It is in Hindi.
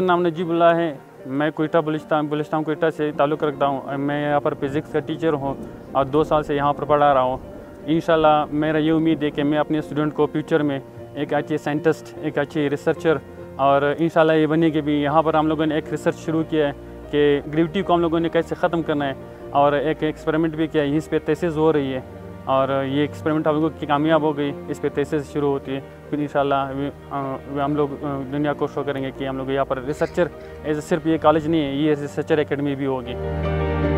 नाम नजीबुल्लाह है। मैं कोयटा बलुचिस्तान कोयटा से ताल्लुक़ रखता हूँ। मैं यहाँ पर फिज़िक्स का टीचर हूँ और 2 साल से यहाँ पर पढ़ा रहा हूँ। इंशाल्लाह मेरा ये उम्मीद है कि मैं अपने स्टूडेंट को फ्यूचर में एक अच्छे साइंटिस्ट, एक अच्छे रिसर्चर और इंशाल्लाह ये बनेगी भी। यहाँ पर हम लोगों ने एक रिसर्च शुरू किया है कि ग्रेविटी को हम लोगों ने कैसे ख़त्म करना है और एक एक्सपेरिमेंट भी किया है। इस पर थीसिस हो रही है और ये एक्सपेरिमेंट हम लोगों की कामयाब हो गई। इस पर थीसिस शुरू होती है, फिर इंशाल्लाह हम लोग दुनिया को शो करेंगे कि हम लोग यहाँ पर रिसर्चर सिर्फ ये कॉलेज नहीं है, ये रिसर्चर एकेडमी भी होगी।